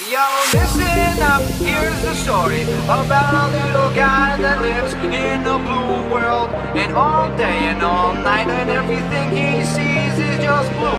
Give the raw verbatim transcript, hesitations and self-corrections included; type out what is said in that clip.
Yo, listen up, here's the story about a little guy that lives in a blue world. And all day and all night and everything he sees is just blue.